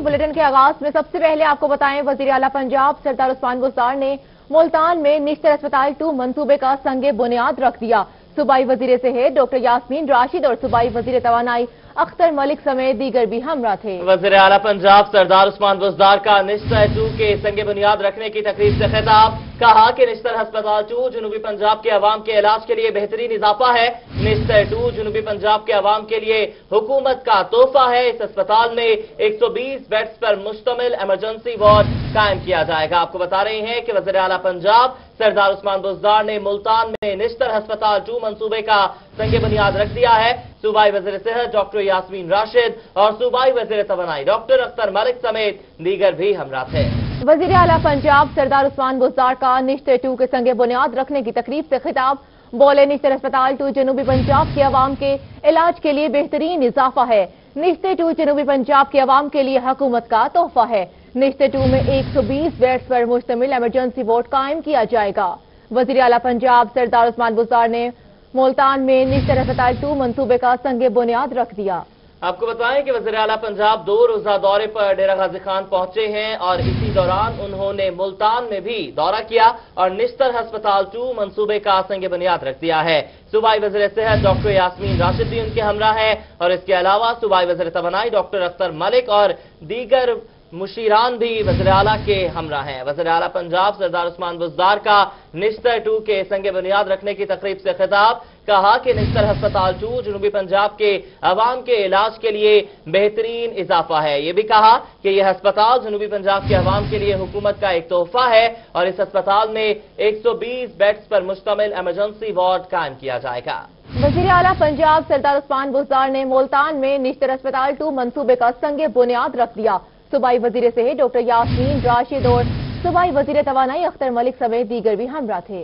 Bulletin के आगाज में सबसे पहले आपको बताएं, वजीर आला पंजाब सरदार उस्मान बुज़दार ने मुल्तान में निश्तर अस्पताल 2 मंसूबे का संगे बुनियाद रख दिया। सूबाई वजीर सेहत डॉक्टर यास्मीन राशिद और सूबाई वजीर तवानाई अख्तर मलिक समेत दीगर भी हमरा थे। वजीर आला पंजाब सरदार उस्मान बुज़दार का निश्तर 2 के संगे बुनियाद रखने की तकरीब से खिताब। कहा कि निश्तर अस्पताल 2 जनूबी पंजाब के अवाम के इलाज के लिए बेहतरीन इजाफा है। निश्तर 2 जनूबी पंजाब के अवाम के लिए हुकूमत का तोहफा है। इस अस्पताल में 120 बेड्स पर मुश्तमिल इमरजेंसी वार्ड कायम किया जाएगा। आपको बता रहे हैं कि वजीर आला पंजाब सरदार उस्मान बुज़दार ने मुल्तान में निश्तर अस्पताल 2 मंसूबे का संगे बुनियाद रख दिया है। सूबाई वजीर सेहत डॉक्टर यास्मीन राशिद और सूबाई वजीर तवानाई डॉक्टर अख्तर मलिक समेत दीगर भी हमरा थे। वजीर आला पंजाब सरदार उस्मान बुज़दार का निश्तर 2 के संगे बुनियाद रखने की तकरीब से खिताब। बोले, निश्तर अस्पताल 2 जनूबी पंजाब के अवाम के इलाज के लिए बेहतरीन इजाफा है। निश्तर 2 जनूबी पंजाब के अवाम के लिए हुकूमत का तोहफा है। निश्तर 2 में 120 बेड्स पर मुश्तमिल इमरजेंसी वार्ड कायम किया जाएगा। वजीर आला पंजाब सरदार उस्मान बुज़दार ने मुल्तान में निश्तर अस्पताल 2 मंसूबे का संगे बुनियाद रख दिया। आपको बताएं कि वज़ीर आला पंजाब 2 रोजा दौरे पर डेरा गाजी खान पहुंचे हैं और इसी दौरान उन्होंने मुल्तान में भी दौरा किया और निश्तर अस्पताल 2 मंसूबे का संगे बुनियाद रख दिया है। सूबाई वज़ीर सेहत डॉक्टर यास्मीन राशिद भी उनके हमरा है और इसके अलावा सूबाई वज़ीर तवानाई डॉक्टर अख्तर मलिक और दीगर मुशीरान भी वज़ीर आला के हमरा हैं। वज़ीर आला पंजाब सरदार उस्मान बुज़दार का निश्तर 2 के संगे बुनियाद रखने की तकरीब से खिताब। कहा कि निश्तर अस्पताल 2 जनूबी पंजाब के अवाम के इलाज के लिए बेहतरीन इजाफा है। ये भी कहा कि यह अस्पताल जनूबी पंजाब के अवाम के लिए हुकूमत का एक तोहफा है और इस अस्पताल में 120 बेड्स पर मुश्तमिल इमरजेंसी वार्ड कायम किया जाएगा। वज़ीर आला पंजाब सरदार उस्मान बुज़दार ने मुल्तान में निश्तर अस्पताल 2 मंसूबे का संगे बुनियाद रख दिया। सूबाई वजीर सेहत डॉक्टर यास्मीन राशिद और सूबाई वजीर तवानाई अख्तर मलिक समेत दीगर भी हमरा थे।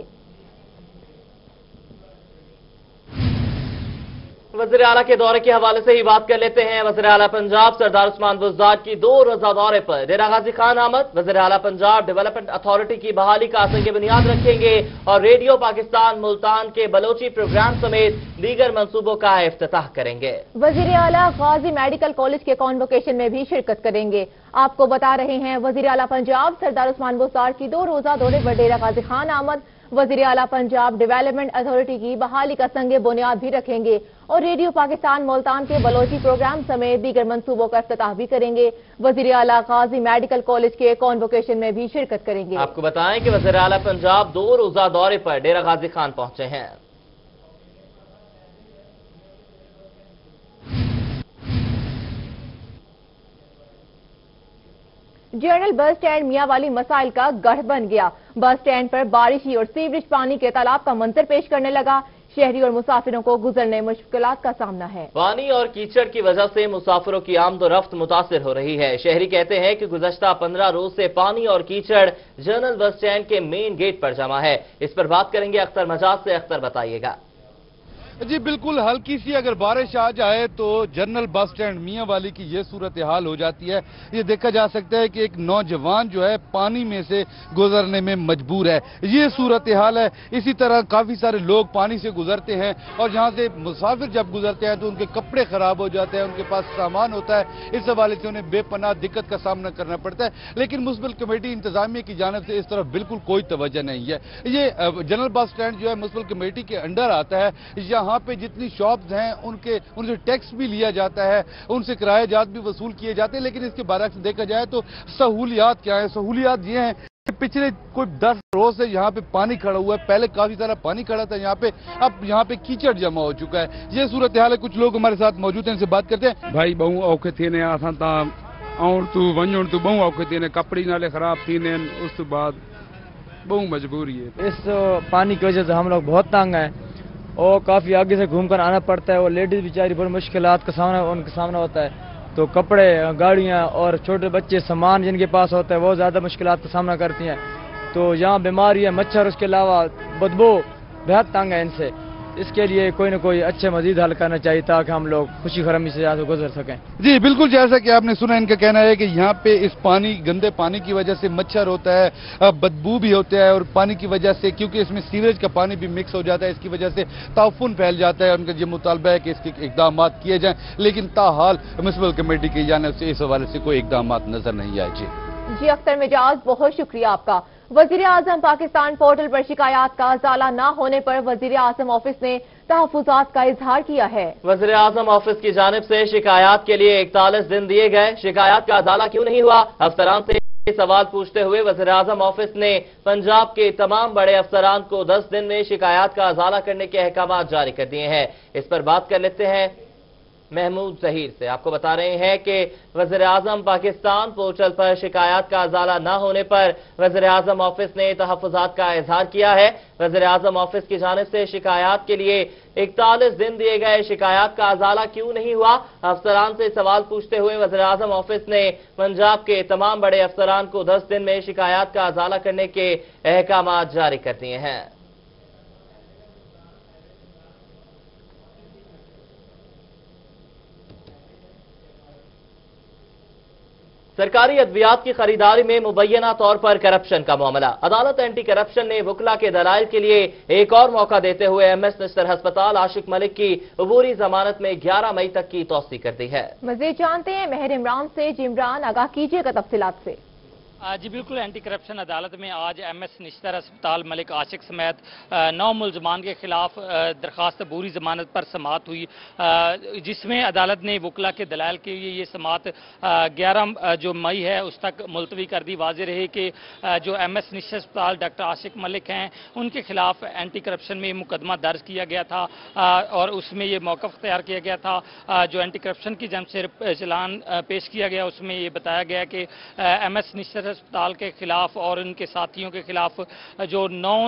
वज़ीर आला के दौरे के हवाले से ही बात कर लेते हैं। वज़ीर आला पंजाब सरदार उस्मान बुज़दार की 2 रोजा दौरे पर डेरा गाजी खान आमद। वज़ीर आला पंजाब डेवलपमेंट अथॉरिटी की बहाली का संगे बुनियाद रखेंगे और रेडियो पाकिस्तान मुल्तान के बलोची प्रोग्राम समेत दीगर मंसूबों का इफ्तिताह करेंगे। वज़ीर आला गाजी मेडिकल कॉलेज के कॉन्वोकेशन में भी शिरकत करेंगे। आपको बता रहे हैं, वज़ीर आला पंजाब सरदार उस्मान बुज़दार की 2 रोजा दौरे पर डेरा गाजी खान आमद। वज़ीर आला पंजाब डेवलपमेंट अथॉरिटी की बहाली का संगे बुनियाद भी रखेंगे और रेडियो पाकिस्तान मुल्तान के बलोची प्रोग्राम समेत दीगर मंसूबों का इफ्तिताह भी करेंगे। वज़ीर आला गाजी मेडिकल कॉलेज के कॉन्वोकेशन में भी शिरकत करेंगे। आपको बताएं कि वज़ीर आला पंजाब 2 रोजा दौरे पर डेरा गाजी खान पहुंचे हैं। जनरल बस स्टैंड मियांवाली मसाइल का गढ़ बन गया। बस स्टैंड पर बारिशी और सीवरेज पानी के तालाब का मंजर पेश करने लगा। शहरी और मुसाफिरों को गुजरने मुश्किलात का सामना है। पानी और कीचड़ की वजह से मुसाफिरों की आमदोरफ्त मुतासिर हो रही है। शहरी कहते हैं कि गुज़श्ता 15 रोज से पानी और कीचड़ जनरल बस स्टैंड के मेन गेट पर जमा है। इस पर बात करेंगे अख्तर मजाज से। अख्तर, बताइएगा। जी बिल्कुल, हल्की सी अगर बारिश आ जाए तो जनरल बस स्टैंड मियांवाली की ये सूरत हाल हो जाती है। ये देखा जा सकता है कि एक नौजवान जो है पानी में से गुजरने में मजबूर है। ये सूरत हाल है। इसी तरह काफी सारे लोग पानी से गुजरते हैं और यहाँ से मुसाफिर जब गुजरते हैं तो उनके कपड़े खराब हो जाते हैं, उनके पास सामान होता है। इस हवाले से उन्हें बेपनाह दिक्कत का सामना करना पड़ता है। लेकिन मुस्बिल कमेटी इंतजामिया की जानिब से इस तरफ बिल्कुल कोई तवज्जो नहीं है। ये जनरल बस स्टैंड जो है मुस्बिल कमेटी के अंडर आता है। यहाँ पे जितनी शॉप्स हैं उनसे टैक्स भी लिया जाता है, उनसे किराए जात भी वसूल किए जाते हैं। लेकिन इसके बारे में देखा जाए तो सहूलियात क्या है? सहूलियात ये हैं कि पिछले कोई 10 रोज से यहाँ पे पानी खड़ा हुआ है। पहले काफी सारा पानी खड़ा था यहाँ पे, अब यहाँ पे कीचड़ जमा हो चुका है। ये सूरत हाल है। कुछ लोग हमारे साथ मौजूद हैं, इनसे बात करते हैं। भाई बहु औखे थीने असां ता आउण तू वञण तू बहु औखे थीने, कपड़े नाले खराब थीने, उस बाद बहु मजबूरी है। इस पानी की वजह से हम लोग बहुत तंग हैं और काफ़ी आगे से घूमकर आना पड़ता है और लेडीज़ बेचारी बड़ी मुश्किलात का उनके सामना होता है। तो कपड़े, गाड़ियाँ और छोटे बच्चे सामान जिनके पास होता है वो ज़्यादा मुश्किलात का सामना करती हैं। तो यहाँ बीमारी है, मच्छर, उसके अलावा बदबू, बेहद तंग है इनसे। اس کے لیے کوئی نہ کوئی اچھے مزید حل کرنا چاہیے تاکہ ہم لوگ خوشی خرمی سے یہاں سے گزر سکیں. جی بالکل، جیسا کہ آپ نے سنا، ان کا کہنا ہے کہ یہاں پہ اس گندے پانی کی وجہ سے مچھر ہوتا ہے، بدبو بھی ہوتا ہے، اور پانی کی وجہ سے کیونکہ اس میں سیوریج کا پانی بھی مکس ہو جاتا ہے، اس کی وجہ سے تعفن پھیل جاتا ہے. ان کا یہ مطالبہ ہے کہ اس کے اقدامات کیے جائیں، لیکن تاحال میونسپل کمیٹی کی جانب سے اس حوالے سے کوئی اقدامات نظر نہیں آئے. جی اختر مجاز، بہت شکریہ آپ کا. وزیر اعظم پاکستان پورٹل پر شکایات کا ازالہ نہ ہونے پر وزیر اعظم آفس نے تحفظات کا اظہار کیا ہے. وزیر اعظم آفس کی جانب سے شکایات کے لیے 41 دن دیے گئے. شکایات کا ازالہ کیوں نہیں ہوا؟ افسران سے سوال پوچھتے ہوئے وزیر اعظم آفس نے پنجاب کے تمام بڑے افسران کو 10 دن میں شکایات کا ازالہ کرنے کے احکامات جاری کر دیے ہیں. اس پر بات کر لیتے ہیں محمود ظہیر سے. آپ کو بتا رہے ہیں کہ وزیر اعظم پاکستان پورٹل پر شکایات کا ازالہ نہ ہونے پر وزیر اعظم آفس نے تحفظات کا اظہار کیا ہے. وزیر اعظم آفس کی جانب سے شکایات کے لیے 41 دن دیے گئے. شکایات کا ازالہ کیوں نہیں ہوا؟ افسران سے سوال پوچھتے ہوئے وزیر اعظم آفس نے پنجاب کے تمام بڑے افسران کو 10 دن میں شکایات کا ازالہ کرنے کے احکامات جاری کر دیے ہیں. سرکاری ادویات کی خریداری میں مبینہ طور پر کرپشن کا معاملہ. عدالت اینٹی کرپشن نے وکلا کے دلائل کے لیے ایک اور موقع دیتے ہوئے ایم ایس نشتر ہسپتال عاشق ملک کی عبوری ضمانت میں 11 مئی تک کی توسیع کر دی ہے. مزید جانتے ہیں مہر عمران سے. جی عمران، آگاہ کیجیے گا تفصیلات سے. جی بالکل، اینٹی کرپشن عدالت میں آج ایم ایس نشتر ہسپتال ملک عاشق سمیت 9 ملزمان کے خلاف درخواست عبوری ضمانت پر سماعت ہوئی، جس میں عدالت نے وکلا کے دلائل کے لیے یہ سماعت 11 جو مئی ہے اس تک ملتوی کر دی. واضح رہے کہ جو ایم ایس نشتر ہسپتال ڈاکٹر عاشق ملک ہیں ان کے خلاف اینٹی کرپشن میں مقدمہ درج کیا گیا تھا اور اس میں یہ موقف اختیار کیا گیا تھا. جو اینٹی کرپشن کی جانب سے چلان پیش کیا گیا اس میں یہ بتایا گیا کہ ایم ایس نشتر ہسپتال کے خلاف اور ان کے ساتھیوں کے خلاف جو 9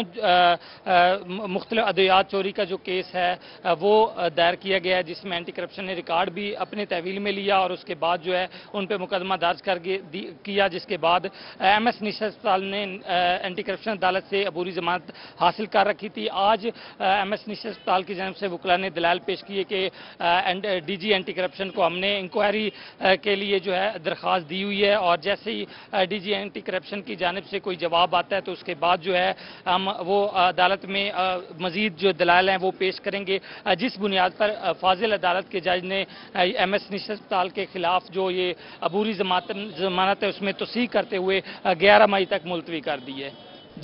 مختلف ادویات چوری کا جو کیس ہے وہ دائر کیا گیا ہے، جس میں اینٹی کرپشن نے ریکارڈ بھی اپنے تحویل میں لیا اور اس کے بعد جو ہے ان پہ مقدمہ درج کیا، جس کے بعد ایم ایس نشتر ہسپتال نے اینٹی کرپشن عدالت سے عبوری ضمانت حاصل کر رکھی تھی. آج ایم ایس نشتر ہسپتال کی جانب سے وکلا نے دلائل پیش کیے کہ ڈی جی اینٹی کرپشن کو ہم نے انکوائری کے لیے جو ہے درخواست دی ہوئی ہے اور جیسے ہی ڈی جی اینٹی کرپشن کی جانب سے کوئی جواب آتا ہے تو اس کے بعد جو ہے ہم وہ عدالت میں مزید جو دلائل ہیں وہ پیش کریں گے. جس بنیاد پر فاضل عدالت کے جج نے ایم ایس نشتر ہسپتال کے خلاف جو یہ عبوری ضمانت ہے اس میں توسیع کرتے ہوئے 11 مئی تک ملتوی کر دی ہے.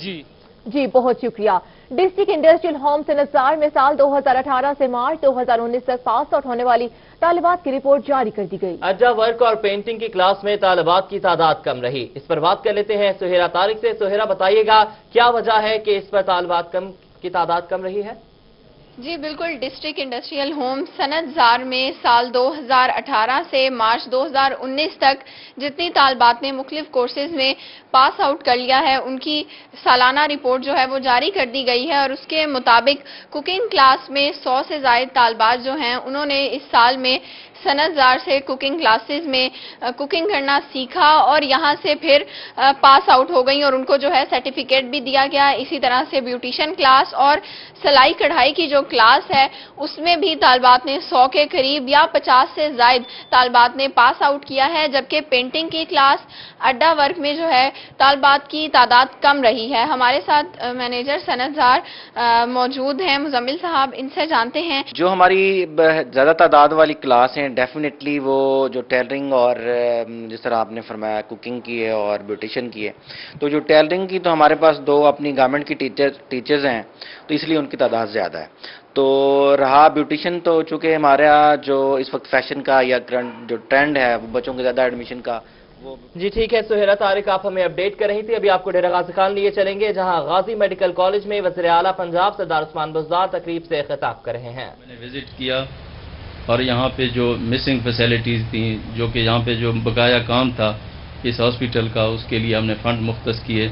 جی بہت شکریہ. ڈسٹرکٹ انڈسٹریل ہوم سنسار میں سال 2018 سے مارچ 2019 تک پاس آؤٹ ہونے والی طالبات کی رپورٹ جاری کر دی گئی. اجا ورک اور پینٹنگ کی کلاس میں طالبات کی تعداد کم رہی. اس پر بات کر لیتے ہیں سہیرا طارق سے. سہیرا، بتائیے گا کیا وجہ ہے کہ اس پر طالبات کی تعداد کم رہی ہے؟ جی بالکل، ڈسٹرکٹ انڈسٹریل ہوم صنعت زار میں سال 2018 سے مارچ 2019 تک جتنی طالبات نے مختلف کورسز میں پاس آؤٹ کر لیا ہے ان کی سالانہ رپورٹ جو ہے وہ جاری کر دی گئی ہے اور اس کے مطابق کوکنگ کلاس میں 100 سے زائد طالبات جو ہیں انہوں نے اس سال میں صنعت زار سے کوکنگ کلاسز میں کوکنگ کرنا سیکھا اور یہاں سے پھر پاس آؤٹ ہو گئیں اور ان کو جو ہے سرٹیفکیٹ بھی دیا گیا. اسی طرح سے بیوٹیشن کلاس اور سلائی کڑھائی کی جو کلاس ہے اس میں بھی طالبات نے 100 کے قریب یا 50 سے زائد طالبات نے پاس آؤٹ کیا ہے، جبکہ پینٹنگ کی کلاس اڈا ورک میں جو ہے طالبات کی تعداد کم رہی ہے. ہمارے ساتھ مینیجر صنعت زار موجود ہیں مزمل صاحب، ان سے جانتے ہیں. جو ہماری زیادہ تعداد والی کلاس ہیں ڈیفینیٹلی وہ جو ٹیلرنگ اور جس طرح آپ نے فرمایا کوکنگ کی ہے اور بیوٹیشن کی ہے، تو جو ٹیلرنگ کی تو ہمارے پاس 2 اپنی گارمنٹ کی ٹیچرز ہیں تو اس لیے ان کی تعداد زیادہ ہے. تو رہا بیوٹیشن تو چونکہ ہمارا جو اس وقت فیشن کا یا جو ٹرینڈ ہے وہ بچوں کے زیادہ ایڈمیشن کا. جی ٹھیک ہے سہیرا طارق، آپ ہمیں اپڈیٹ کر رہی تھی. ابھی آپ کو ڈیرہ غازی خان لیے چلیں گے جہاں غازی میڈیکل کالج میں وزیر اعلیٰ پنجاب سردار عثمان بزدار تقریب سے خطاب کر رہے ہیں. میں نے وزٹ کیا اور یہاں پہ جو مسنگ فیسیلیٹیز تھیں، جو کہ یہاں پہ جو بقایا کام تھا اس ہاسپٹل کا، اس کے لیے ہم نے فنڈ مختص کیے.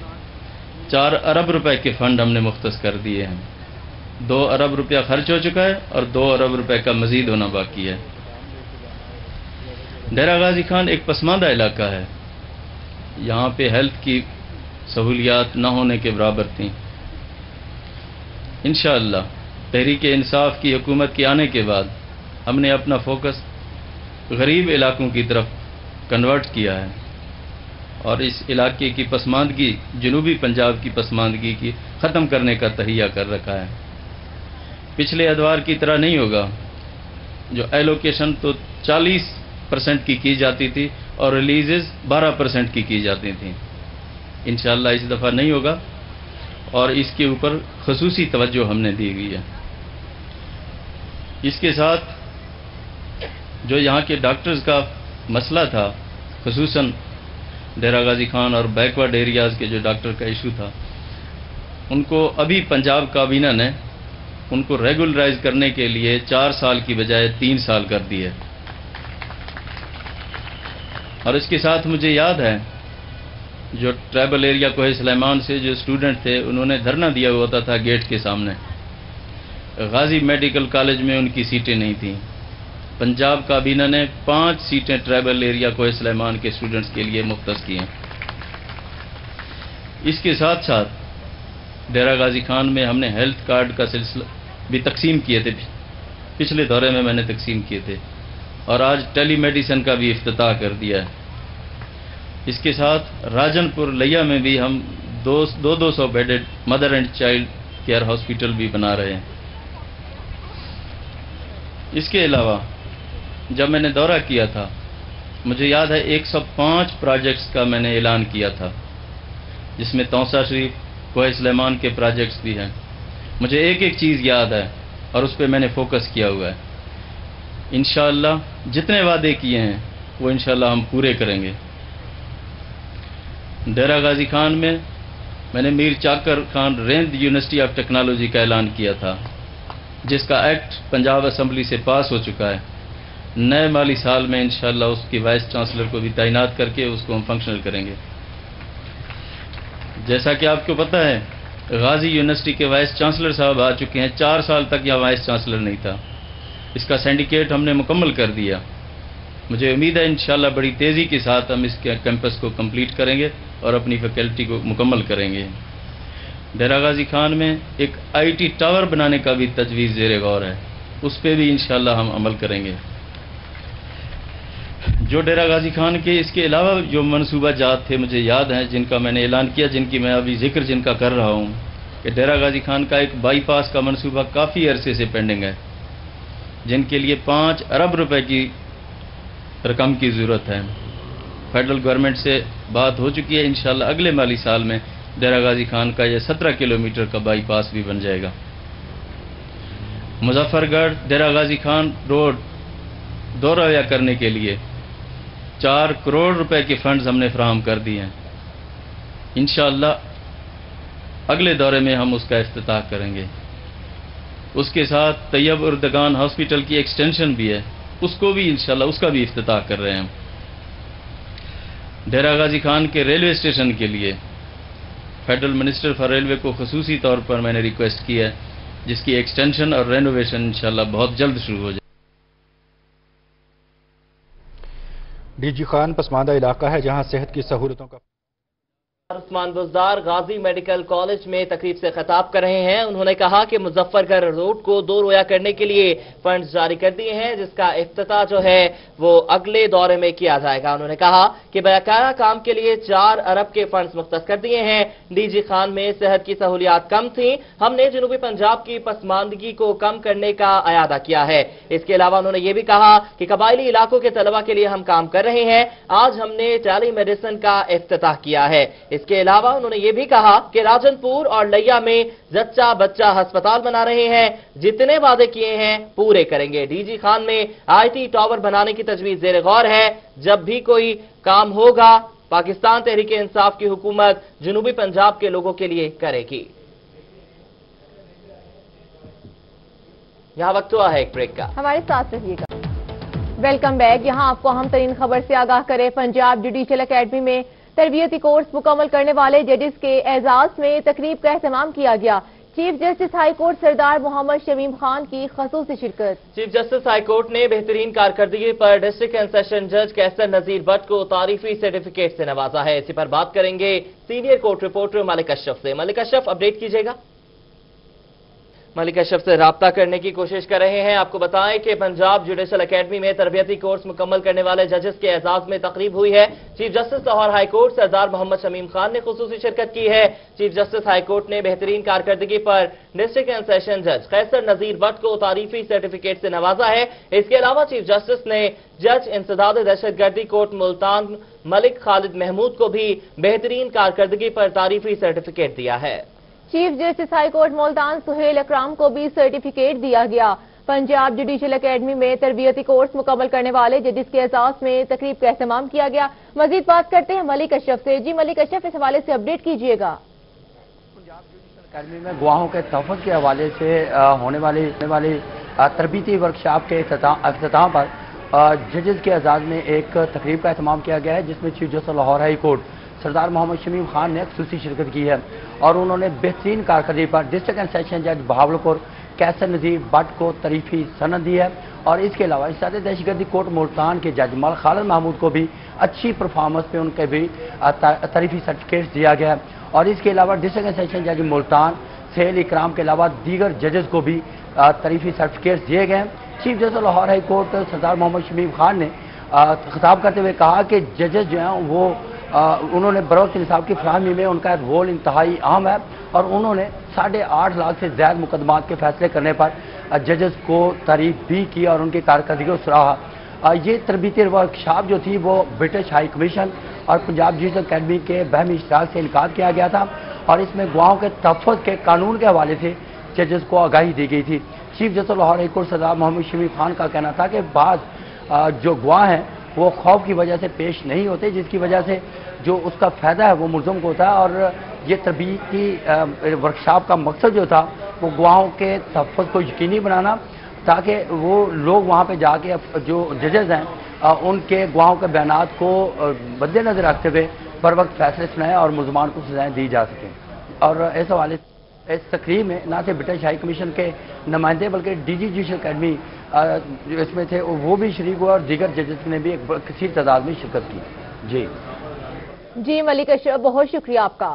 4 ارب روپے کے فنڈ ہم نے مختص کر دیے ہیں. 2 ارب روپیہ خرچ ہو چکا ہے اور 2 ارب روپے کا مزید ہونا باقی ہے. ڈیرہ غازی خان ایک پسماندہ علاقہ ہے، یہاں پہ ہیلتھ کی سہولیات نہ ہونے کے برابر تھیں. انشاءاللہ तहरीक इंसाफ की हुकूमत के आने के बाद हमने अपना फोकस गरीब इलाकों की तरफ कन्वर्ट किया है और इस इलाके की पसमानदगी, जनूबी पंजाब की पसमानदगी की ख़त्म करने का तहिया कर रखा है। पिछले अदवार की तरह नहीं होगा, जो एलोकेशन तो 40% की जाती थी और रिलीजेस 12% की जाती थी। इंशाअल्लाह इस दफ़ा नहीं होगा और इसके ऊपर खसूसी तवज्जो हमने दी हुई है। इसके साथ जो यहाँ के डॉक्टर्स का मसला था, खसूसन डेरा गाजी खान और बैकवर्ड एरियाज़ के जो डॉक्टर का इशू था, उनको अभी पंजाब काबीना ने उनको रेगुलराइज करने के लिए 4 साल की बजाय 3 साल कर दिए। और इसके साथ मुझे याद है जो ट्राइबल एरिया कोहे सुलेमान से जो स्टूडेंट थे, उन्होंने धरना दिया हुआ था गेट के सामने। गाजी मेडिकल कॉलेज में उनकी सीटें नहीं थीं। पंजाब काबीना ने 5 सीटें ट्राइबल एरिया कोहे सुलेमान के स्टूडेंट्स के लिए मुख्तस की हैं। इसके साथ साथ डेरा गाजी खान में हमने हेल्थ कार्ड का सिलसिला भी तकसीम किए थे, पिछले दौरे में मैंने तकसीम किए थे, और आज टेली मेडिसिन का भी इफ्तिताह कर दिया है। इसके साथ राजनपुर लिया में भी हम 200 bedded mother and child care hospital भी बना रहे हैं। इसके अलावा जब मैंने दौरा किया था, मुझे याद है 105 प्रोजेक्ट्स का मैंने ऐलान किया था, जिसमें तौसा शरीफ कोहे सुलेमान के प्रोजेक्ट्स भी हैं। मुझे एक एक चीज़ याद है और उस पर मैंने फोकस किया हुआ है। इंशाअल्लाह जितने वादे किए हैं वो इंशाअल्लाह हम पूरे करेंगे। डेरा गाजी खान में मैंने Mir Chakar Khan Rind university of technology का ऐलान किया था, जिसका एक्ट पंजाब असम्बली से पास हो चुका है। नए माली साल में इंशाअल्लाह उसकी वाइस चांसलर को भी तैनात करके उसको हम फंक्शनल करेंगे। जैसा कि आपको पता है, गाजी यूनिवर्सिटी के वाइस चांसलर साहब आ चुके हैं। 4 साल तक यह वाइस चांसलर नहीं था। इसका सिंडिकेट हमने मुकम्मल कर दिया। मुझे उम्मीद है इंशाअल्लाह बड़ी तेज़ी के साथ हम इस कैंपस को कंप्लीट करेंगे और अपनी फैकल्टी को मुकम्मल करेंगे। डेरा गाजी खान में एक IT टावर बनाने का भी तजवीज़ ज़ेरे गौर है, उस पर भी इंशाअल्लाह हम अमल करेंगे। जो डेरा गाजी खान के इसके अलावा जो मनसूबा जात थे, मुझे याद हैं, जिनका मैंने ऐलान किया, जिनकी मैं अभी जिक्र जिनका कर रहा हूँ, कि डेरा गाजी खान का एक बाईपास का मनसूबा काफ़ी अरसे से पेंडिंग है, जिनके लिए 5 अरब रुपए की रकम की ज़रूरत है। फेडरल गवर्नमेंट से बात हो चुकी है। इंशाअल्लाह अगले माली साल में डेरा गाजी खान का यह 17 किलोमीटर का बाईपास भी बन जाएगा। मुजफ्फरगढ़ डेरा गाजी खान रोड दो रवैया करने के लिए 4 करोड़ रुपए के फंड्स हमने फराहम कर दिए हैं। इंशाअल्लाह अगले दौरे में हम उसका इफ्तिताह करेंगे। उसके साथ तैयब उर्दगान हॉस्पिटल की एक्सटेंशन भी है, उसको भी इंशाअल्लाह उसका भी इफ्तिताह कर रहे हैं। डेरा गाजी खान के रेलवे स्टेशन के लिए फेडरल मिनिस्टर फॉर रेलवे को खसूसी तौर पर मैंने रिक्वेस्ट की है, जिसकी एक्सटेंशन और रेनोवेशन इंशाअल्लाह बहुत जल्द शुरू हो जाए। डीजी खान पसमानदा इलाका है जहां सेहत की सहूलतों का उस्मान बुज़दार गाजी मेडिकल कॉलेज में तकरीब से खिताब कर रहे हैं। उन्होंने कहा कि मुजफ्फरगढ़ रोड को 2 रोया करने के लिए फंड्स जारी कर दिए हैं, जिसका इफ्तिताह जो है वो अगले दौरे में किया जाएगा। उन्होंने कहा कि बकाया काम के लिए 4 अरब के फंड्स मुख्तस कर दिए हैं। डीजी खान में सेहत की सहूलियात कम थी, हमने जनूबी पंजाब की पसमानदगी को कम करने का अयादा किया है। इसके अलावा उन्होंने ये भी कहा कि कबायली इलाकों के तलबा के लिए हम काम कर रहे हैं। आज हमने टेली मेडिसिन का इफ्तिताह किया है। इसके अलावा उन्होंने ये भी कहा कि राजनपुर और लिया में जच्चा बच्चा अस्पताल बना रहे हैं। जितने वादे किए हैं पूरे करेंगे। डीजी खान में IT टावर बनाने की तजवीज ज़ेरे गौर है। जब भी कोई काम होगा, पाकिस्तान तहरीक इंसाफ की हुकूमत जनूबी पंजाब के लोगों के लिए करेगी। यहां वक्त हुआ है एक ब्रेक का, हमारे साथ रहिएगा। Welcome back. यहां आपको अहम तरीन खबर से आगाह करें। पंजाब जुडिशियल अकेडमी में तरबियती कोर्स मुकम्मल करने वाले जजेस के एजाज में तकरीब का एहतमाम किया गया। Chief justice high court Sardar Mohammad Shamim Khan की खसूसी शिरकत। चीफ जस्टिस हाई कोर्ट ने बेहतरीन कारकर्दगी पर डिस्ट्रिक्ट एंड सेशन जज कैसर नजीर भट्ट को तारीफी सर्टिफिकेट से नवाजा है। इसी पर बात करेंगे senior court reporter Malik Ashraf से। मलिक अशरफ, अपडेट कीजिएगा। मलिक अशरफ से राब्ता करने की कोशिश कर रहे हैं। आपको बताएं कि पंजाब जुडिशल एकेडमी में तरबियती कोर्स मुकम्मल करने वाले जजेस के एजाज में तकरीब हुई है। Chief justice Lahore high court Sardar Mohammad Shamim Khan ने खुसूसी शिरकत की है। चीफ जस्टिस हाई कोर्ट ने बेहतरीन कारकर्दगी पर डिस्ट्रिक्ट एंड सेशन जज कैसर नजीर भट्ट को तारीफी सर्टिफिकेट से नवाजा है। इसके अलावा चीफ जस्टिस ने जज इंसदाद दहशतगर्दी कोर्ट मुल्तान मलिक खालिद महमूद को भी बेहतरीन कारकर्दगी पर तारीफी सर्टिफिकेट दिया है। Chief justice high court Multan Sohail Akram को भी सर्टिफिकेट दिया गया। पंजाब जुडिशल एकेडमी में तरबियती कोर्स मुकम्मल करने वाले जजिस के एजाज में तकरीब का एहतमाम किया गया। मजीद बात करते हैं मलिक अशरफ से। जी मलिक अशरफ, इस हवाले से अपडेट कीजिएगा। पंजाब जुडिशल एकेडमी में गवाहों के तहफ़्फ़ुज़ के हवाले से होने वाली तरबियती वर्कशॉप के अख्ताम पर जजेस के एजाज में एक तकरीब का एहतमाम किया गया है, जिसमें chief justice Lahore high court Sardar Mohammad Shamim Khan ने खुसूसी शिरकत की है और उन्होंने बेहतरीन कारकर्दगी पर डिस्ट्रिक्ट एंड सेशन जज बहावलपुर कैसर नजीर भट्ट को तारीफी सनद दी है। और इसके अलावा इंसदाद दहशतगर्दी कोर्ट मुल्तान के जज मलिक खालिद महमूद को भी अच्छी परफॉर्मेंस पे उनके भी तारीफी सर्टिफिकेट दिया गया है। और इसके अलावा डिस्ट्रिक्ट एंड सेशन जज मुल्तान सुहेल इकराम के अलावा दीगर जजेस को भी तारीफी सर्टिफिकेट दिए गए हैं। Chief justice Lahore high court Sardar Mohammad Shamim Khan ने खिताब करते हुए कहा कि जजेस जो हैं वो उन्होंने बरोक्त इंसाफ की फराहमी में उनका रोल इंतहाई अहम है और उन्होंने 8.5 लाख से ज़्यादा मुकदमात के फैसले करने पर जजेस को तारीफ भी की और उनकी कारकर्दगी को सराहा। ये तरबियती वर्कशॉप जो थी वो ब्रिटिश हाई कमीशन और पंजाब जुडिशल एकेडमी के बहमी इश्तराक से इनकाद किया गया था और इसमें गवाहों के तहफ़्फ़ुज़ के कानून के हवाले से जजेस को आगाही दी गई थी। Chief justice Lahore high court Sardar Mohammad Shamim Khan का कहना था कि बाद जो गवाह हैं वो खौफ की वजह से पेश नहीं होते, जिसकी वजह से जो उसका फ़ायदा है वो मुल्ज़म को होता है। और ये तरबियती वर्कशॉप का मकसद जो था वो गवाहों के तहफ़्फ़ुज़ को यकीनी बनाना, ताकि वो लोग वहाँ पे जाके जो जजेस हैं उनके गवाहों के बयानात को मद्देनज़र रखते हुए बर वक्त फैसले सुनाएं और मुल्ज़मान को सजाएँ दी जा सकें। और इस हवाले इस तकरीब में ना सिर्फ ब्रिटिश हाई कमीशन के नुमाइंदे बल्कि डीजी जुडिशल एकेडमी इसमें थे, वो भी शरीक हुए और दीगर जजेस ने भी एक कसीर तादाद में शिरकत की। जी मलिक अशरफ, बहुत शुक्रिया आपका।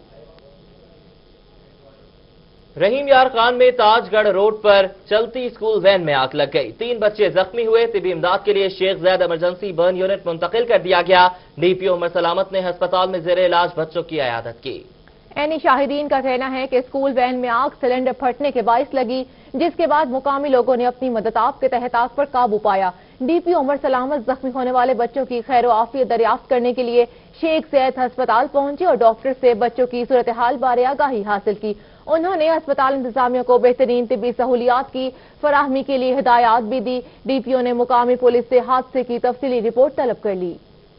रहीम यार खान में ताजगढ़ रोड पर चलती स्कूल वैन में आग लग गई। 3 बच्चे जख्मी हुए। तिबी इमदाद के लिए Sheikh Zayed emergency burn unit मुंतकिल कर दिया गया। डीपीओ उमर सलामत ने अस्पताल में ज़ेरे इलाज बच्चों की इयादत की। एनी शाहिदीन का कहना है कि स्कूल वैन में आग सिलेंडर फटने के बाइस लगी, जिसके बाद मुकामी लोगों ने अपनी मदद के तहत आग पर काबू पाया। डीपीओ उमर सलामत जख्मी होने वाले बच्चों की खैर आफियत दरियाफ्त करने के लिए शेख ज़ैद अस्पताल पहुंचे और डॉक्टर से बच्चों की सूरत हाल बारे आगाही हासिल की। उन्होंने अस्पताल इंतजामिया को बेहतरीन तिब्बी सहूलियात की फराहमी के लिए हिदायत भी दी। डीपीओ ने मुकामी पुलिस से हादसे की तफसीली रिपोर्ट तलब कर ली।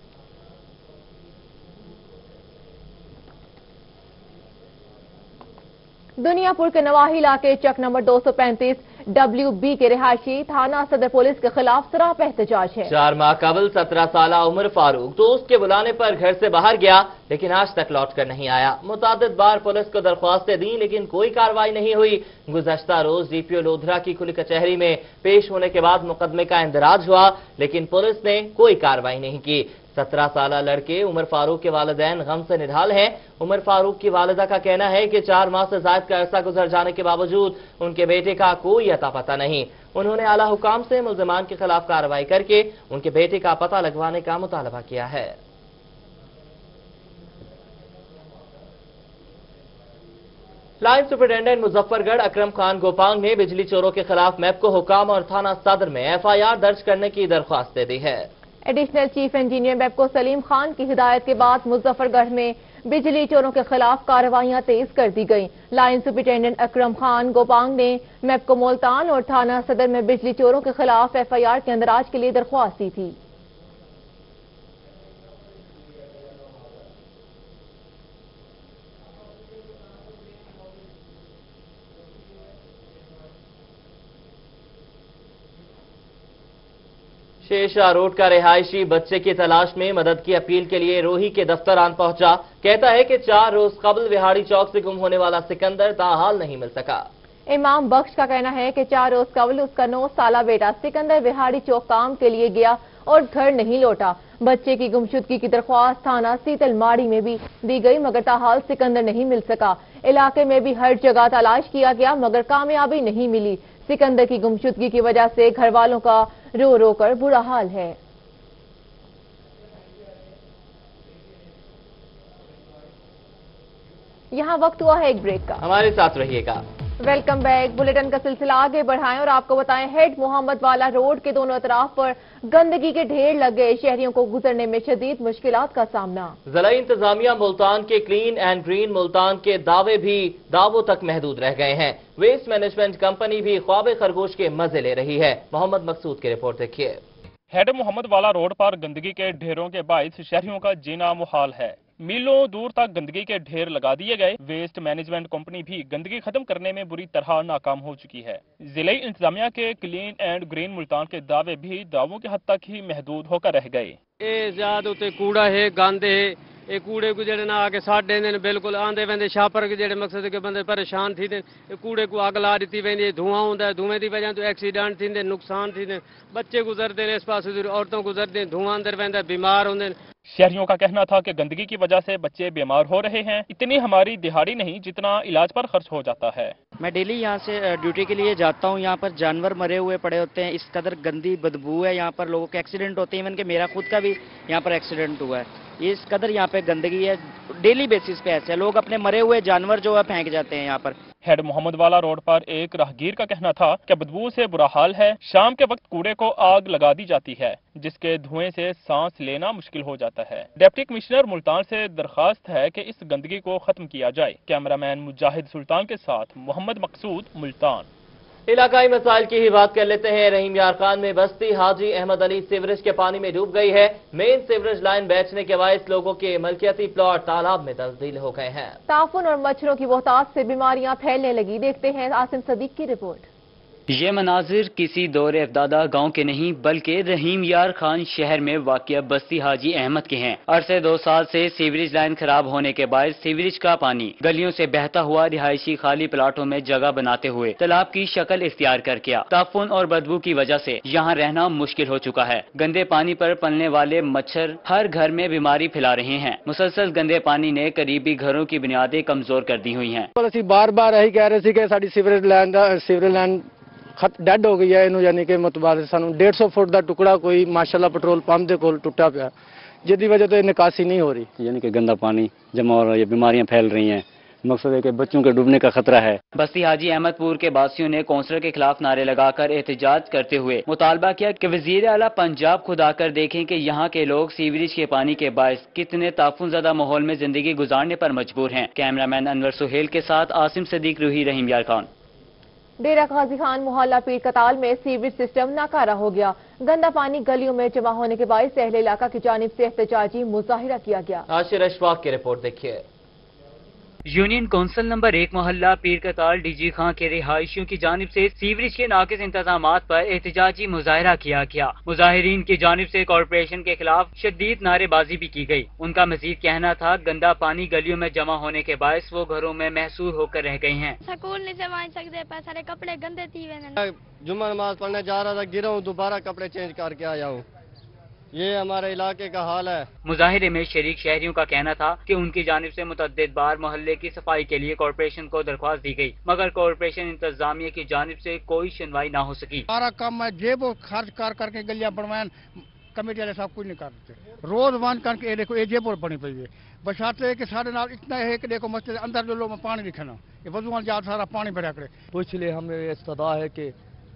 दुनियापुर के नवाही इलाके चक नंबर 235 WB के रिहायशी थाना सदर पुलिस के खिलाफ सरापा एहतजाज है। 4 माह कबल 17 साल उमर फारूक दोस्त के बुलाने पर घर से बाहर गया, लेकिन आज तक लौट कर नहीं आया। मुतादिद बार पुलिस को दरख्वास्तें दी, लेकिन कोई कार्रवाई नहीं हुई। गुज़श्ता रोज डीपीओ लोधरा की खुली कचहरी में पेश होने के बाद मुकदमे का इंदराज हुआ, लेकिन पुलिस ने कोई कार्रवाई नहीं की। 17 साल लड़के उमर फारूक के वालिदैन गम से निढाल हैं। उमर फारूक की वालिदा का कहना है कि 4 माह से ज़ायद का अरसा गुजर जाने के बावजूद उनके बेटे का कोई अता पता नहीं। उन्होंने आला हुकाम से मुल्ज़िमान के खिलाफ कार्रवाई करके उनके बेटे का पता लगवाने का मुतालबा किया है। लाइन सुपरिटेंडेंट मुजफ्फरगढ़ अकरम खान गोपांग ने बिजली चोरों के खिलाफ मैपको हुकाम और थाना सदर में FIR दर्ज करने की दरख्वास्त दे दी है। Additional chief engineer MEPCO Salim Khan की हिदायत के बाद मुजफ्फरगढ़ में बिजली चोरों के खिलाफ कार्रवाइयां तेज कर दी गईं। लाइन सुपरिटेंडेंट अकरम खान गोपांग ने मैपको मुल्तान और थाना सदर में बिजली चोरों के खिलाफ FIR के अंदराज के लिए दरख्वास्त दी थी। शेरशाह रोड का रिहायशी बच्चे की तलाश में मदद की अपील के लिए रोही के दफ्तर आन पहुंचा। कहता है कि 4 रोज कबल विहाड़ी चौक से गुम होने वाला सिकंदर ताहाल नहीं मिल सका। इमाम बख्श का कहना है कि 4 रोज कबल उसका 9 साला बेटा सिकंदर विहाड़ी चौक काम के लिए गया और घर नहीं लौटा। बच्चे की गुमशुदगी की दरख्वास्त थाना सीतल माड़ी में भी दी गई मगर ताहाल सिकंदर नहीं मिल सका। इलाके में भी हर जगह तलाश किया गया मगर कामयाबी नहीं मिली। सिकंदर की गुमशुदगी की वजह से घर वालों का रो रो कर बुरा हाल है। यहाँ वक्त हुआ है एक ब्रेक का, हमारे साथ रहिएगा। Welcome back. बुलेटिन का सिलसिला आगे बढ़ाएं और आपको बताएं हेड मोहम्मद वाला रोड के दोनों तरफ पर गंदगी के ढेर लग गए। शहरियों को गुजरने में शदीद मुश्किलात का सामना। जिला इंतजामिया मुल्तान के क्लीन एंड ग्रीन मुल्तान के दावे भी दावों तक महदूद रह गए हैं। वेस्ट मैनेजमेंट कंपनी भी ख्वाब खरगोश के मजे ले रही है। मोहम्मद मकसूद की रिपोर्ट देखिए। हेड मोहम्मद वाला रोड पर गंदगी के ढेरों के बायस शहरियों का जीना मुहाल है। मीलों दूर तक गंदगी के ढेर लगा दिए गए। वेस्ट मैनेजमेंट कंपनी भी गंदगी खत्म करने में बुरी तरह नाकाम हो चुकी है। जिले इंतजामिया के क्लीन एंड ग्रीन मुल्तान के दावे भी दावों के हद तक ही महदूद होकर रह गए। ज्यादा कूड़ा है, गंद है, ये कूड़े को जेडे ना आके साड़ देने बिल्कुल आंदे वेंदे छापर के जेडे मकसद के बंदे परेशान थी कूड़े को आग ला दी वेंदी। धुआं होंदा है, धुएं की वजह तो एक्सीडेंट थी, नुकसान थी, बच्चे गुजरते हैं इस पास, औरतों गुजरते, धुआं अंदर वेंदा, बीमार होंगे। शहरियों का कहना था कि गंदगी की वजह से बच्चे बीमार हो रहे हैं। इतनी हमारी दिहाड़ी नहीं जितना इलाज पर खर्च हो जाता है। मैं डेली यहाँ से ड्यूटी के लिए जाता हूँ। यहाँ पर जानवर मरे हुए पड़े होते हैं। इस कदर गंदी बदबू है। यहाँ पर लोगों के एक्सीडेंट होते हैं। इवन कि मेरा खुद का भी यहाँ पर एक्सीडेंट हुआ है। इस कदर यहाँ पे गंदगी है। डेली बेसिस पे ऐसे लोग अपने मरे हुए जानवर जो है फेंक जाते हैं यहाँ पर। हेड मोहम्मद वाला रोड पर एक राहगीर का कहना था कि बदबू से बुरा हाल है। शाम के वक्त कूड़े को आग लगा दी जाती है जिसके धुएं से सांस लेना मुश्किल हो जाता है। डिप्टी कमिश्नर मुल्तान से दरखास्त है कि इस गंदगी को खत्म किया जाए। कैमरामैन मुजाहिद सुल्तान के साथ मोहम्मद मकसूद, मुल्तान। इलाकाई मसाइल की ही बात कर लेते हैं। रहीम यार खान में बस्ती हाजी अहमद अली सीवरेज के पानी में डूब गई है। मेन सीवरेज लाइन बैठने के बायस लोगों के मलकियती प्लॉट तालाब में तब्दील हो गए हैं। ताफुन और मच्छरों की बहुतायत से बीमारियां फैलने लगी। देखते हैं आसिम सदीक की रिपोर्ट। ये मनाजिर किसी दौरे अफदादा गांव के नहीं बल्कि रहीम यार खान शहर में वाक़िया बस्ती हाजी अहमद के हैं। अरसे 2 साल से सीवरेज लाइन खराब होने के बाद सीवरेज का पानी गलियों से बहता हुआ रिहायशी खाली प्लाटों में जगह बनाते हुए तालाब की शक्ल इख्तियार कर गया। ताफुन और बदबू की वजह से यहाँ रहना मुश्किल हो चुका है। गंदे पानी पर पलने वाले मच्छर हर घर में बीमारी फैला रहे हैं। मुसलसल गंदे पानी ने करीबी घरों की बुनियादें कमजोर कर दी हुई हैं। बार बार यही कह रहे थे कि साडी सीवरेज लाइन डेड हो गई है। इनू यानी कि मुतबाद सानू 150 फुट का टुकड़ा कोई माशाल्लाह पेट्रोल पंप के कोल टुटा पिया जिसकी वजह तो निकासी नहीं हो रही। यानी कि गंदा पानी जमा हो रहा है, बीमारियां फैल रही हैं। मकसद है कि बच्चों के डूबने का खतरा है। बस्ती हाजी अहमदपुर के बासियों ने कौंसलर के खिलाफ नारे लगाकर एहतजाज करते हुए मुतालबा किया कि वजीर आला पंजाब खुद आकर देखें कि यहाँ के लोग सीवरेज के पानी के बायस कितने ताफुनज़दा माहौल में जिंदगी गुजारने पर मजबूर हैं। कैमरामैन अनवर सुहेल के साथ आसिम सदीक, रूही, रहीम यार खान। डेरा गाजी खान मोहल्ला पीर कताल में सीवरेज सिस्टम नाकारा हो गया। गंदा पानी गलियों में जमा होने के बायस अहले इलाका की जानिब से एहतजाजी मुजाहिरा किया गया। आशिर अशफाक की रिपोर्ट देखिए। यूनियन कौंसिल नंबर 1 मोहल्ला पीर कताल डीजी खां के रिहायशियों की जानिब से सीवरेज के नाकिस इंतजामात पर एहतजाजी मुजाहिरा किया गया। मुजाहिरीन की जानिब से कॉरपोरेशन के खिलाफ शदीद नारेबाजी भी की गई। उनका मजीद कहना था गंदा पानी गलियों में जमा होने के बायस वो घरों में महसूर होकर रह गए हैं। स्कूल नहीं जमा सकते, सारे कपड़े गंदे थी। जुम्मा नमाज पढ़ने जा रहा था, गिरा हूँ, दोबारा कपड़े चेंज करके आया हूँ। ये हमारे इलाके का हाल है। मुजाहिरे में शरीक शहरियों का कहना था कि उनकी जानिब से मुतअद्दिद बार मोहल्ले की सफाई के लिए कॉरपोरेशन को दरख्वास्त दी गई मगर कॉरपोरेशन इंतजामिया की जानिब से कोई सुनवाई न हो सकी। सारा काम है जेब खर्च कर करके गलियां बनवाएं, कमेटी वाले सब कुछ नहीं करते। रोज वन करके ये देखो ये जेब बनी पई है। बशाते कि साढ़े नाल इतना है कि देखो मस्जिद अंदर जो लोग पानी दिखना ये वजूआन जा सारा पानी भरा करे। तो इसलिए हमें इस्तदा है कि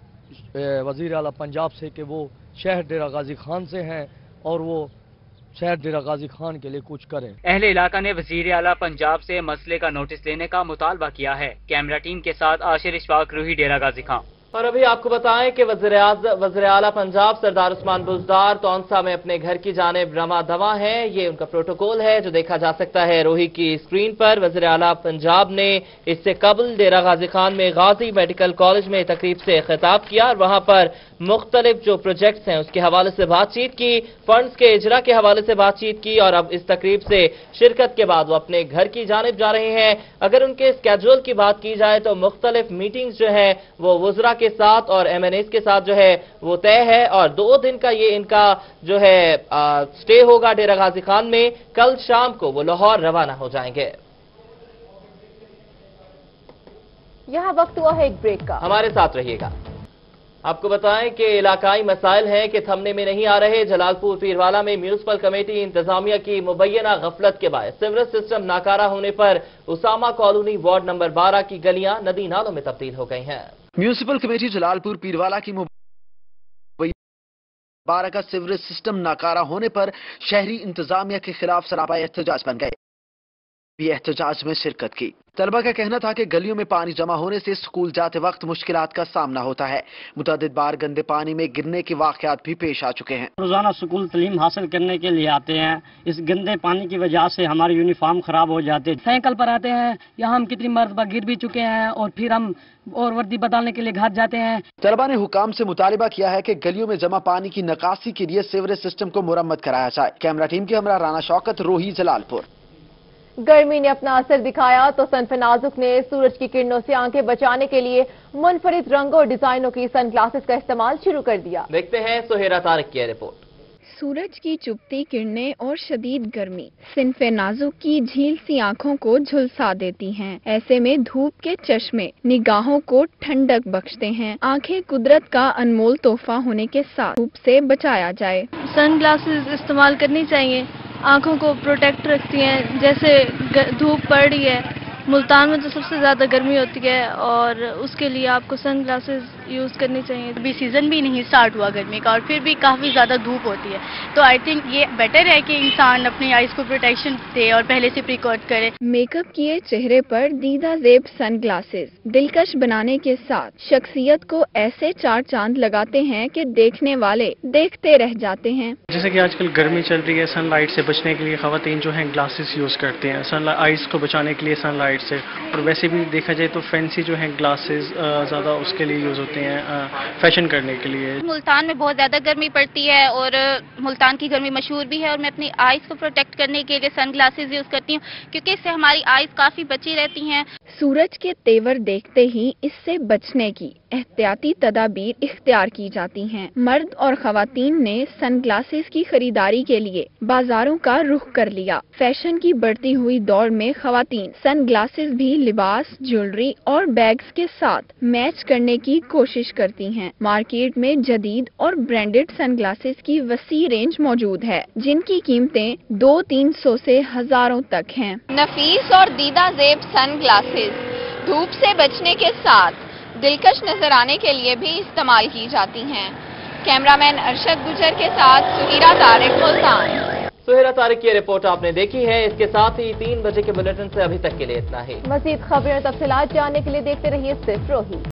वजीर आला पंजाब से कि वो शहर डेरा गाजी खान से हैं और वो शहर डेरा गाजी खान के लिए कुछ करें। अहले इलाका ने वजीर आला पंजाब से मसले का नोटिस लेने का मुतालबा किया है। कैमरा टीम के साथ आशिर इशफाक, रूही, डेरा गाजी खान। और अभी आपको बताएं कि वज़ीर आला पंजाब सरदार उस्मान बुज़दार तौंसा में अपने घर की जानिब रवा दवा है। ये उनका प्रोटोकॉल है जो देखा जा सकता है रोही की स्क्रीन पर। वज़ीर आला पंजाब ने इससे कबल डेरा गाजी खान में गाजी मेडिकल कॉलेज में तकरीब से खिताब किया और वहां पर मुख्तलिफ जो प्रोजेक्ट्स हैं उसके हवाले से बातचीत की, फंड्स के इजरा के हवाले से बातचीत की और अब इस तकरीब से शिरकत के बाद वो अपने घर की जानिब जा रहे हैं। अगर उनके स्केड्यूल की बात की जाए तो मुख्तलिफ मीटिंग्स जो है वो वुज़रा के साथ और MNAs के साथ जो है वो तय है और 2 दिन का ये इनका जो है स्टे होगा डेरा गाजी खान में। कल शाम को वो लाहौर रवाना हो जाएंगे। यहाँ वक्त हुआ है एक ब्रेक का, हमारे साथ रहिएगा। आपको बताएं कि इलाकाई मसाइल हैं कि थमने में नहीं आ रहे। जलालपुर पीरवाला में म्यूनिसिपल कमेटी इंतजामिया की मुबैना गफलत के बाद सीवरेज सिस्टम नाकारा होने पर उसामा कॉलोनी वार्ड नंबर 12 की गलियां नदी नालों में तब्दील हो गई हैं। म्यूनिसिपल कमेटी जलालपुर पीरवाला की 12 का सीवरेज सिस्टम नाकारा होने पर शहरी इंतजामिया के खिलाफ सरापा एहतजाज बन गए। भी एहतजाज में शिरकत की। तलबा का कहना था कि गलियों में पानी जमा होने से स्कूल जाते वक्त मुश्किलात का सामना होता है। मुतअद्दिद बार गंदे पानी में गिरने के वाकयात भी पेश आ चुके हैं। रोजाना स्कूल तालीम हासिल करने के लिए आते हैं, इस गंदे पानी की वजह से हमारे यूनिफॉर्म खराब हो जाते हैं। साइकिल पर आते हैं, यहाँ हम कितनी मरतबा गिर भी चुके हैं और फिर हम और वर्दी बदलने के लिए घर जाते हैं। तलबा ने हुकाम से मुतालिबा किया है कि गलियों में जमा पानी की निकासी के लिए सीवरेज सिस्टम को मुरम्मत कराया जाए। कैमरा टीम के हमरा राना शौकत, रोही, जलालपुर। गर्मी ने अपना असर दिखाया तो सनफ नाजुक ने सूरज की किरणों से आंखें बचाने के लिए मुनफरिद रंगों और डिजाइनों की सनग्लासेस का इस्तेमाल शुरू कर दिया। देखते हैं सुहेरा तारिक की रिपोर्ट। सूरज की चुभती किरणें और शदीद गर्मी सिनफ नाजुक की झील सी आँखों को झुलसा देती हैं। ऐसे में धूप के चश्मे निगाहों को ठंडक बख्शते हैं। आंखें कुदरत का अनमोल तोहफा होने के साथ धूप से बचाया जाए। सन ग्लासेस इस्तेमाल करनी चाहिए, आँखों को प्रोटेक्ट रखती हैं। जैसे धूप पड़ रही है, मुल्तान में तो सबसे ज़्यादा गर्मी होती है और उसके लिए आपको सन ग्लासेस यूज़ करनी चाहिए। अभी सीज़न भी नहीं स्टार्ट हुआ गर्मी का और फिर भी काफ़ी ज़्यादा धूप होती है, तो आई थिंक ये बेटर है कि इंसान अपनी आइज़ को प्रोटेक्शन दे और पहले से प्रिकॉट करे। मेकअप किए चेहरे पर दीदा ज़ेब सन ग्लासेस दिलकश बनाने के साथ शख्सियत को ऐसे चार चांद लगाते हैं कि देखने वाले देखते रह जाते हैं। जैसे कि आजकल गर्मी चल रही है, सनलाइट से बचने के लिए ख़वातीन जो हैं ग्लासेस यूज़ करते हैं सनलाइट आइज़ को बचाने के लिए सनलाइट से। और वैसे भी देखा जाए तो फैंसी जो है ग्लासेस ज़्यादा उसके लिए यूज़ होते हैं, फैशन करने के लिए। मुल्तान में बहुत ज़्यादा गर्मी पड़ती है और मुल्तान की गर्मी मशहूर भी है और मैं अपनी आइज़ को प्रोटेक्ट करने के लिए सन ग्लासेस यूज़ करती हूँ क्योंकि इससे हमारी आइज़ काफ़ी बची रहती हैं। सूरज के तेवर देखते ही इससे बचने की एहतियाती तदाबीर इख्तियार की जाती हैं। मर्द और खवातीन ने सन ग्लासेस की खरीदारी के लिए बाजारों का रुख कर लिया। फैशन की बढ़ती हुई दौड़ में खवातीन सन ग्लासेस भी लिबास, ज्वेलरी और बैग्स के साथ मैच करने की कोशिश करती हैं। मार्केट में जदीद और ब्रांडेड सन ग्लासेस की वसी रेंज मौजूद है, जिनकी कीमतें 200-300 से हजारों तक हैं। नफीस और दीदा ज़ेब सन ग्लासेस धूप से बचने के साथ दिलकश नजर आने के लिए भी इस्तेमाल की जाती हैं। कैमरामैन अरशद गुजर के साथ सुहेरा तारिक, मुल्तान। सुहेरा तारिक की रिपोर्ट आपने देखी है। इसके साथ ही 3 बजे के बुलेटिन से अभी तक के लिए इतना ही। मजीद खबरें और तफसीलात जानने के लिए देखते रहिए सिर्फ रोही।